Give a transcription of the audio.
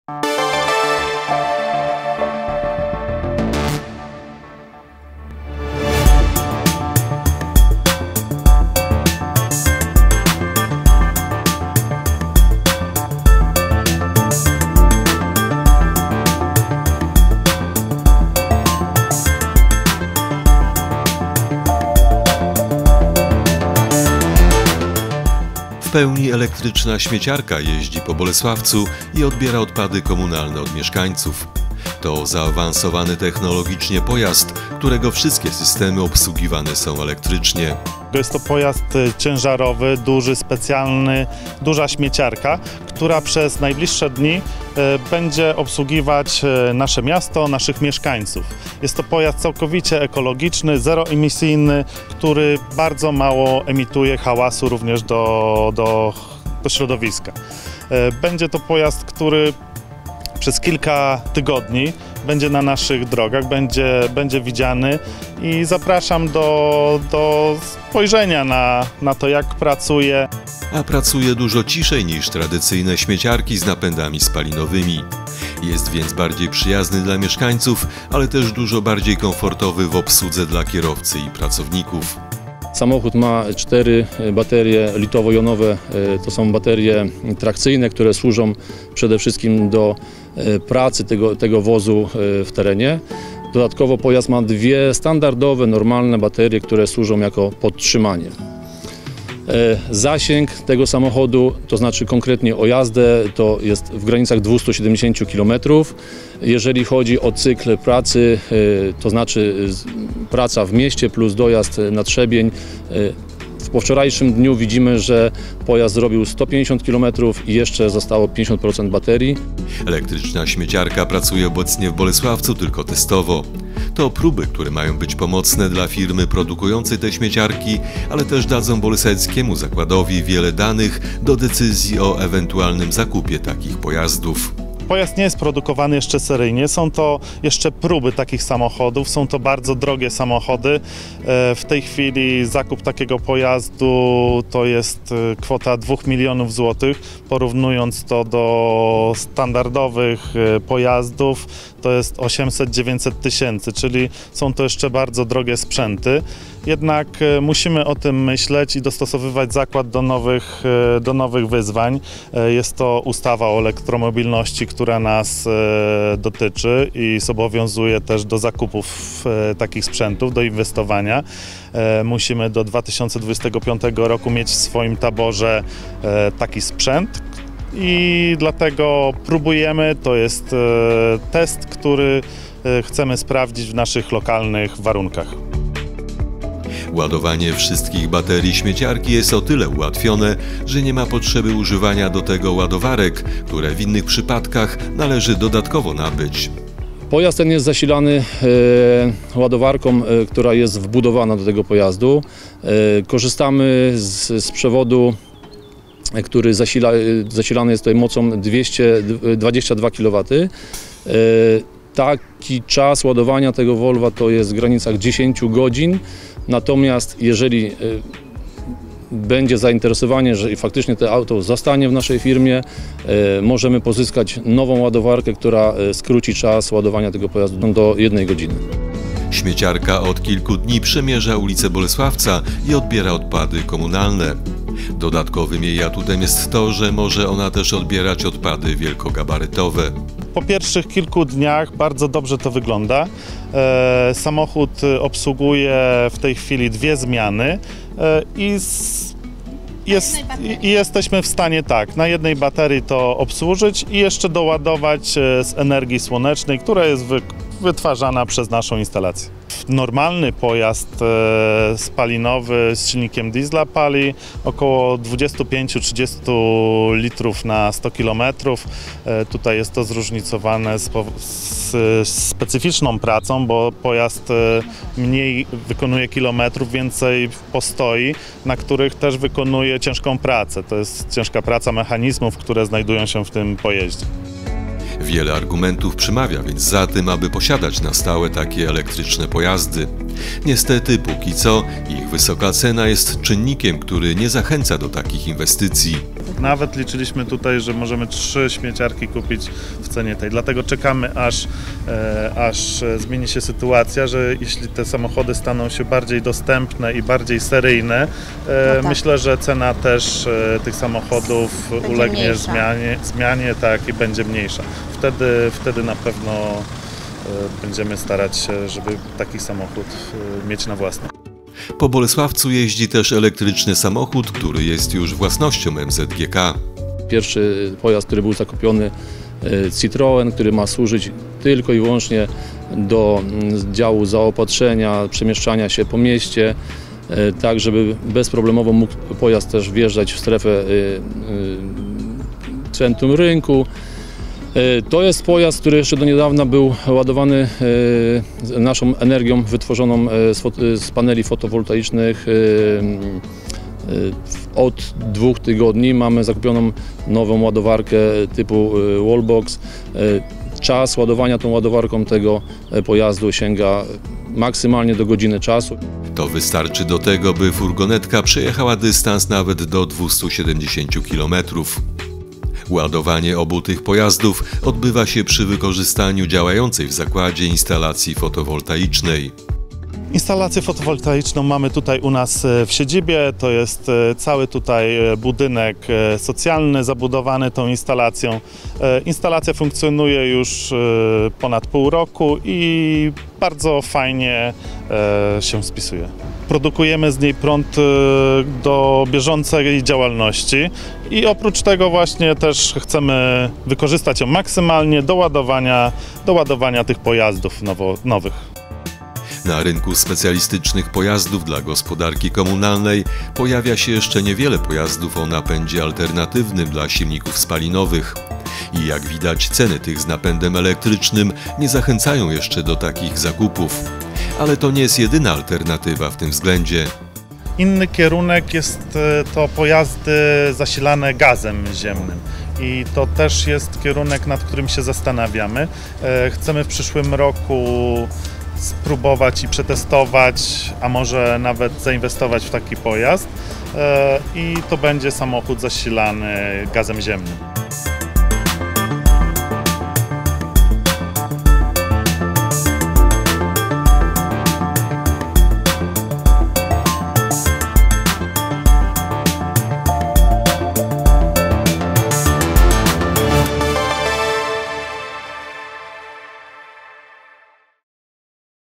W pełni elektryczna śmieciarka jeździ po Bolesławcu i odbiera odpady komunalne od mieszkańców. To zaawansowany technologicznie pojazd, którego wszystkie systemy obsługiwane są elektrycznie. Jest to pojazd ciężarowy, duży, specjalny, duża śmieciarka, która przez najbliższe dni będzie obsługiwać nasze miasto, naszych mieszkańców. Jest to pojazd całkowicie ekologiczny, zeroemisyjny, który bardzo mało emituje hałasu również do środowiska. Będzie to pojazd, który przez kilka tygodni będzie na naszych drogach, będzie widziany i zapraszam do spojrzenia na to, jak pracuje. A pracuje dużo ciszej niż tradycyjne śmieciarki z napędami spalinowymi. Jest więc bardziej przyjazny dla mieszkańców, ale też dużo bardziej komfortowy w obsłudze dla kierowcy i pracowników. Samochód ma 4 baterie litowo-jonowe, to są baterie trakcyjne, które służą przede wszystkim do pracy tego wozu w terenie. Dodatkowo pojazd ma 2 standardowe, normalne baterie, które służą jako podtrzymanie. Zasięg tego samochodu, to znaczy konkretnie o jazdę, to jest w granicach 270 km. Jeżeli chodzi o cykl pracy, to znaczy praca w mieście plus dojazd na Trzebień, po wczorajszym dniu widzimy, że pojazd zrobił 150 km i jeszcze zostało 50% baterii. Elektryczna śmieciarka pracuje obecnie w Bolesławcu tylko testowo. To próby, które mają być pomocne dla firmy produkującej te śmieciarki, ale też dadzą bolesławskiemu zakładowi wiele danych do decyzji o ewentualnym zakupie takich pojazdów. Pojazd nie jest produkowany jeszcze seryjnie, są to jeszcze próby takich samochodów, są to bardzo drogie samochody. W tej chwili zakup takiego pojazdu to jest kwota 2 milionów złotych, porównując to do standardowych pojazdów to jest 800-900 tysięcy, czyli są to jeszcze bardzo drogie sprzęty. Jednak musimy o tym myśleć i dostosowywać zakład do nowych wyzwań. Jest to ustawa o elektromobilności, która nas dotyczy i zobowiązuje też do zakupów takich sprzętów, do inwestowania. Musimy do 2025 roku mieć w swoim taborze taki sprzęt i dlatego próbujemy, to jest test, który chcemy sprawdzić w naszych lokalnych warunkach. Ładowanie wszystkich baterii śmieciarki jest o tyle ułatwione, że nie ma potrzeby używania do tego ładowarek, które w innych przypadkach należy dodatkowo nabyć. Pojazd ten jest zasilany ładowarką, która jest wbudowana do tego pojazdu. Korzystamy z przewodu, który zasilany jest tutaj mocą 222 kW. Taki czas ładowania tego Volva to jest w granicach 10 godzin. Natomiast jeżeli będzie zainteresowanie, że faktycznie to auto zostanie w naszej firmie, możemy pozyskać nową ładowarkę, która skróci czas ładowania tego pojazdu do 1 godziny. Śmieciarka od kilku dni przemierza ulicę Bolesławca i odbiera odpady komunalne. Dodatkowym jej atutem jest to, że może ona też odbierać odpady wielkogabarytowe. Po pierwszych kilku dniach bardzo dobrze to wygląda. Samochód obsługuje w tej chwili 2 zmiany i jesteśmy w stanie na jednej baterii to obsłużyć i jeszcze doładować z energii słonecznej, która jest wytwarzana przez naszą instalację. Normalny pojazd spalinowy z silnikiem diesla pali około 25-30 litrów na 100 km. Tutaj jest to zróżnicowane z specyficzną pracą, bo pojazd mniej wykonuje kilometrów, więcej postoi, na których też wykonuje ciężką pracę. To jest ciężka praca mechanizmów, które znajdują się w tym pojeździe. Wiele argumentów przemawia więc za tym, aby posiadać na stałe takie elektryczne pojazdy. Niestety, póki co, ich wysoka cena jest czynnikiem, który nie zachęca do takich inwestycji. Nawet liczyliśmy tutaj, że możemy 3 śmieciarki kupić w cenie tej. Dlatego czekamy, aż zmieni się sytuacja, że jeśli te samochody staną się bardziej dostępne i bardziej seryjne, tak. myślę, że cena też tych samochodów Będzie ulegnie mniejsza. zmianie, tak, i będzie mniejsza. Wtedy na pewno będziemy starać się, żeby taki samochód mieć na własność. Po Bolesławcu jeździ też elektryczny samochód, który jest już własnością MZGK. Pierwszy pojazd, który był zakupiony, Citroen, który ma służyć tylko i wyłącznie do działu zaopatrzenia, przemieszczania się po mieście, tak żeby bezproblemowo mógł pojazd też wjeżdżać w strefę centrum rynku. To jest pojazd, który jeszcze do niedawna był ładowany naszą energią wytworzoną z paneli fotowoltaicznych. Od 2 tygodni mamy zakupioną nową ładowarkę typu Wallbox. Czas ładowania tą ładowarką tego pojazdu sięga maksymalnie do godziny czasu. To wystarczy do tego, by furgonetka przejechała dystans nawet do 270 km. Ładowanie obu tych pojazdów odbywa się przy wykorzystaniu działającej w zakładzie instalacji fotowoltaicznej. Instalację fotowoltaiczną mamy tutaj u nas w siedzibie. To jest cały tutaj budynek socjalny zabudowany tą instalacją. Instalacja funkcjonuje już ponad pół roku i bardzo fajnie się spisuje. Produkujemy z niej prąd do bieżącej działalności i oprócz tego właśnie też chcemy wykorzystać ją maksymalnie do ładowania tych pojazdów nowych. Na rynku specjalistycznych pojazdów dla gospodarki komunalnej pojawia się jeszcze niewiele pojazdów o napędzie alternatywnym dla silników spalinowych. I jak widać, ceny tych z napędem elektrycznym nie zachęcają jeszcze do takich zakupów. Ale to nie jest jedyna alternatywa w tym względzie. Inny kierunek jest to pojazdy zasilane gazem ziemnym. I to też jest kierunek, nad którym się zastanawiamy. Chcemy w przyszłym roku spróbować i przetestować, a może nawet zainwestować w taki pojazd i to będzie samochód zasilany gazem ziemnym.